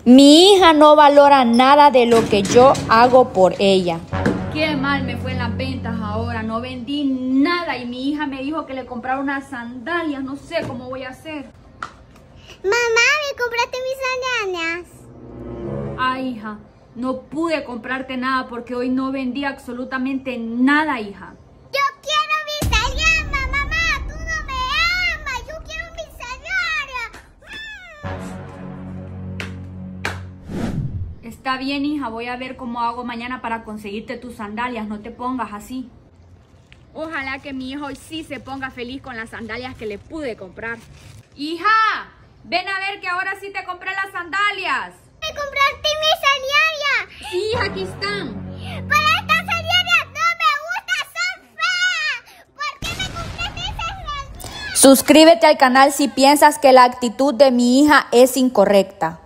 Mi hija no valora nada de lo que yo hago por ella. Qué mal me fue en las ventas ahora, no vendí nada y mi hija me dijo que le comprara unas sandalias, no sé cómo voy a hacer. Mamá, ¿me compraste mis sandalias? Ay, hija, no pude comprarte nada porque hoy no vendí absolutamente nada, hija. Yo quiero mis sandalias, mamá, tú no me amas, yo quiero mis sandalias. Está bien, hija, voy a ver cómo hago mañana para conseguirte tus sandalias, no te pongas así. Ojalá que mi hijo hoy sí se ponga feliz con las sandalias que le pude comprar. Hija, ven a ver que ahora sí te compré las sandalias. ¿Me compraste mis sandalias? Sí, hija, aquí están. Pero estas sandalias no me gustan, son feas. ¿Por qué me compraste esas sandalias? Suscríbete al canal si piensas que la actitud de mi hija es incorrecta.